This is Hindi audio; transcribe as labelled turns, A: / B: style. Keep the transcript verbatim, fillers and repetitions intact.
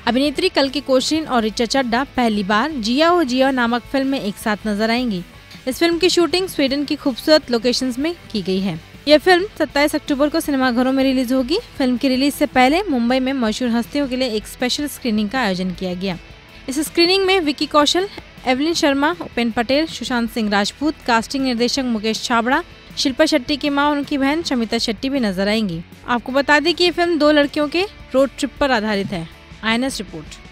A: अभिनेत्री कल्कि कोचलिन और ऋचा चड्ढा पहली बार जिया ओ जिया नामक फिल्म में एक साथ नजर आएंगी। इस फिल्म की शूटिंग स्वीडन की खूबसूरत लोकेशंस में की गई है। यह फिल्म सत्ताईस अक्टूबर को सिनेमाघरों में रिलीज होगी। फिल्म की रिलीज से पहले मुंबई में मशहूर हस्तियों के लिए एक स्पेशल स्क्रीनिंग का आयोजन किया गया। इस स्क्रीनिंग में विकी कौशल, एवलिन शर्मा, उपेन पटेल, सुशांत सिंह राजपूत, कास्टिंग निर्देशक मुकेश छाबड़ा, शिल्पा शेट्टी की मां और उनकी बहन शमिता शेट्टी भी नजर आएंगी। आपको बता दें कि ये फिल्म दो लड़कियों के रोड ट्रिप पर आधारित है। I N S report.